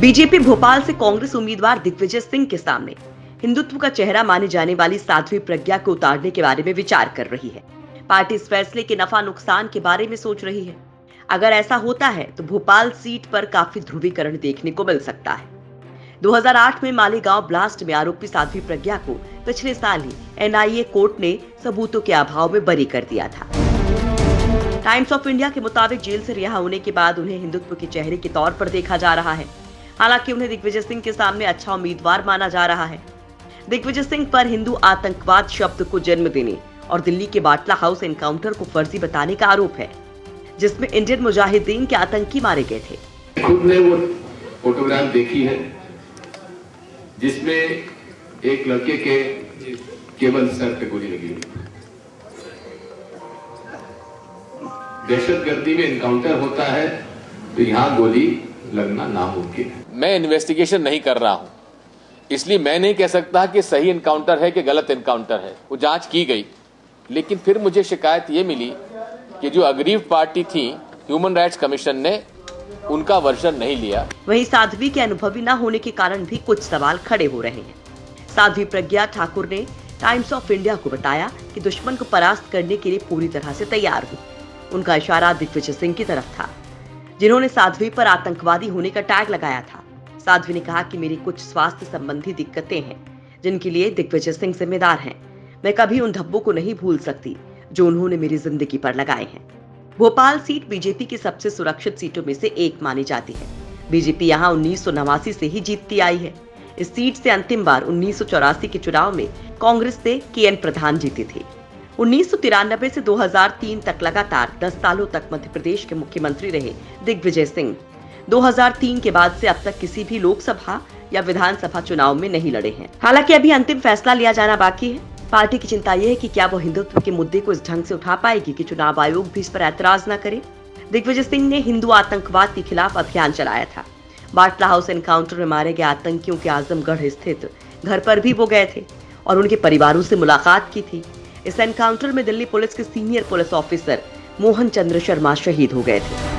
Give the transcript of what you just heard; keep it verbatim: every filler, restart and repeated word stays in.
BJP Bhopal से कांग्रेस उम्मीदवार दिग्विजय सिंह के सामने हिंदुत्व का चेहरा माने जाने वाली साध्वी प्रज्ञा को उतारने के बारे में विचार कर रही है। पार्टी इस फैसले के नफा नुकसान के बारे में सोच रही है। अगर ऐसा होता है तो भोपाल सीट पर काफी ध्रुवीकरण देखने को मिल सकता है। दो हज़ार आठ में मालेगांव ब्लास्ट में आरोपी साध्वी प्रज्ञा को पिछले साल ही एन आई ए कोर्ट ने सबूतों के अभाव में बरी कर दिया था। टाइम्स ऑफ इंडिया के मुताबिक जेल से रिहा होने के बाद उन्हें हिंदुत्व के चेहरे के तौर पर देखा जा रहा है। हालांकि उन्हें दिग्विजय सिंह के सामने अच्छा उम्मीदवार माना जा रहा है। दिग्विजय सिंह पर हिंदू आतंकवाद शब्द को जन्म देने और दिल्ली के बाटला हाउस एनकाउंटर को फर्जी बताने का आरोप है, जिसमें इंडियन मुजाहिदीन के आतंकी मारे गए थे। खुद ने वो फोटोग्राफ देखी है जिसमें एक लड़के के केवल सर पे गोली लगी हुई। दहशतगर्दी में एनकाउंटर होता है तो यहाँ गोली लगना नामुमकिन है। मैं इन्वेस्टिगेशन नहीं कर रहा हूं, इसलिए मैं नहीं कह सकता कि सही एनकाउंटर है कि गलत एनकाउंटर है। वो जांच की गई, लेकिन फिर मुझे शिकायत ये मिली कि जो अग्रीव पार्टी थी ह्यूमन राइट्स कमीशन ने उनका वर्जन नहीं लिया। वहीं साध्वी के अनुभवी न होने के कारण भी कुछ सवाल खड़े हो रहे हैं। साध्वी प्रज्ञा ठाकुर ने टाइम्स ऑफ इंडिया को बताया कि दुश्मन को परास्त करने के लिए पूरी तरह से तैयार हूँ। उनका इशारा दिग्विजय सिंह की तरफ था, जिन्होंने साध्वी पर आतंकवादी होने का टैग लगाया था। साध्वी ने कहा कि मेरी कुछ स्वास्थ्य संबंधी दिक्कतें हैं जिनके लिए दिग्विजय सिंह जिम्मेदार हैं। मैं कभी उन धब्बों को नहीं भूल सकती जो उन्होंने मेरी जिंदगी पर लगाए हैं। भोपाल सीट बीजेपी की सबसे सुरक्षित सीटों में से एक मानी जाती है। बीजेपी यहाँ उन्नीस सौ नवासी से ही जीतती आई है। इस सीट से अंतिम बार उन्नीस सौ चौरासी के चुनाव में कांग्रेस से के एन प्रधान जीते थे। उन्नीस सौ तिरानबे से दो हज़ार तीन तक लगातार दस सालों तक मध्य प्रदेश के मुख्यमंत्री रहे दिग्विजय सिंह। दो हज़ार तीन के बाद से अब तक किसी भी लोकसभा या विधानसभा चुनाव में नहीं लड़े हैं। हालांकि अभी अंतिम फैसला लिया जाना बाकी है। पार्टी की चिंता यह है कि क्या वो हिंदुत्व के मुद्दे को इस ढंग से उठा पाएगी कि चुनाव आयोग भी इस पर ऐतराज न करे। दिग्विजय सिंह ने हिंदू आतंकवाद के खिलाफ अभियान चलाया था। बाटला हाउस एनकाउंटर में मारे गए आतंकियों के आजमगढ़ स्थित घर पर भी वो गए थे और उनके परिवारों से मुलाकात की थी। इस एनकाउंटर में दिल्ली पुलिस के senior police officer Mohan Chandra Sharma शहीद हो गए थे।